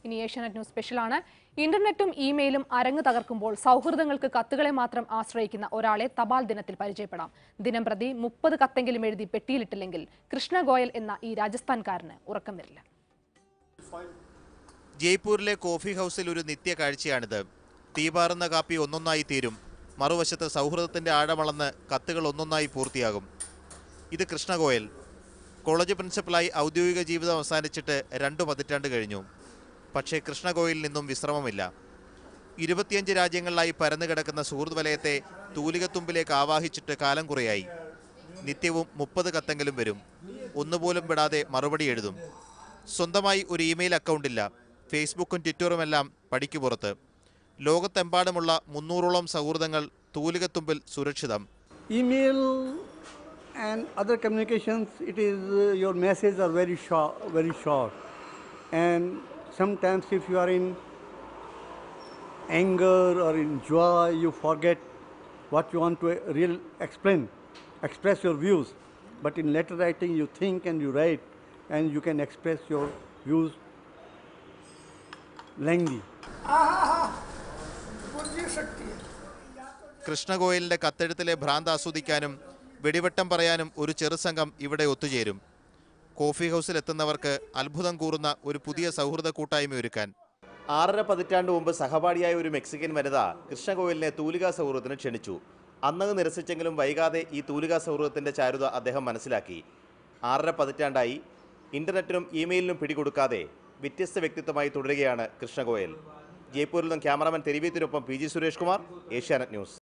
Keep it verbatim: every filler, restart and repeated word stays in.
ഇനി ഏഷ്യാനെറ്റ് ന്യൂസ് സ്പെഷ്യലാണ്. ഇന്റർനെറ്റും ഇമെയിലും അരങ്ങ് തകർക്കുമ്പോൾ സൗഹൃദങ്ങൾക്ക് കത്തുകളെ മാത്രം ആശ്രയിക്കുന്ന ഒരാളെ തപാൽ ദിനത്തിൽ പരിചയപ്പെടാം. ദിനം പ്രതി മുപ്പത് കത്തെങ്കിലും എഴുതി പെട്ടിയിലിട്ടില്ലെങ്കിൽ കൃഷ്ണ ഗോയൽ എന്ന ഈ രാജസ്ഥാൻകാരന് ഉറക്കം വരില്ല. ജയ്പൂരിലെ കോഫി ഹൗസിൽ ഒരു നിത്യ കാഴ്ചയാണിത്. തീപാറുന്ന കാപ്പി ഒന്നൊന്നായി തീരും. മറുവശത്ത് സൗഹൃദത്തിന്റെ ആഴമളന്ന് കത്തുകൾ ഒന്നൊന്നായി പൂർത്തിയാകും. ഇത് കൃഷ്ണ ഗോയൽ. കോളേജ് പ്രിൻസിപ്പലായി ഔദ്യോഗിക ജീവിതം അവസാനിച്ചിട്ട് രണ്ടു പതിറ്റാണ്ട് കഴിഞ്ഞു. പക്ഷേ കൃഷ്ണ ഗോയലിൽ നിന്നും വിശ്രമമില്ല. ഇരുപത്തിയഞ്ച് രാജ്യങ്ങളിലായി പരന്നു കിടക്കുന്ന സുഹൃത്ത് വലയത്തെ തൂലികത്തുമ്പിലേക്ക് ആവാഹിച്ചിട്ട് കാലം കുറയായി. നിത്യവും മുപ്പത് കത്തെങ്കിലും വരും. ഒന്നുപോലും വിടാതെ മറുപടി എഴുതും. സ്വന്തമായി ഒരു ഇമെയിൽ അക്കൗണ്ടില്ല. ഫേസ്ബുക്കും ട്വിറ്ററുമെല്ലാം പടിക്ക് പുറത്ത്. ലോകത്തെമ്പാടുമുള്ള മുന്നൂറോളം സൗഹൃദങ്ങൾ തൂലികത്തുമ്പിൽ സുരക്ഷിതം. Email and other communications, it is uh, your messages are very short, very short, and sometimes if you are in anger or in joy, you forget what you want to real explain, express your views. But in letter writing, you think and you write, and you can express your views lengthy. Krishna ഗോയലിന്റെ കത്തെഴുത്തിലെ ഭ്രാന്ത് ആസ്വദിക്കാനും വെടിവെട്ടം പറയാനും ഒരു ചെറുസംഘം ഇവിടെ ഒത്തുചേരും. Coffee ഹൗസിൽ എത്തുന്നവർക്ക് അത്ഭുതം കൂറുന്ന ഒരു പുതിയ സൗഹൃദ കൂട്ടായ്മ ഒരുക്കാൻ. ആറര പതിറ്റാണ്ട് മുമ്പ് സഹപാഠിയായ ഒരു മെക്സിക്കൻ വനിത കൃഷ്ണ ഗോയലിനെ തൂലികാ സൗഹൃദത്തിന് ക്ഷണിച്ചു. അന്നങ്ങ് നിരസിച്ചെങ്കിലും വൈകാതെ ഈ തൂലികാ സൗഹൃദത്തിന്റെ ചാരുത അദ്ദേഹം മനസ്സിലാക്കി. ആറര പതിറ്റാണ്ടായി ഇന്റർനെറ്റിനും ഇമെയിലിനും പിടികൊടുക്കാതെ വ്യത്യസ്ത വ്യക്തിത്വമായി തുടരുകയാണ് കൃഷ്ണ ഗോയൽ. ജയ്പൂരിൽ നിന്നും ക്യാമറാമാൻ തെരുവീത്തിനൊപ്പം P G Suresh Kumar, Asianet news.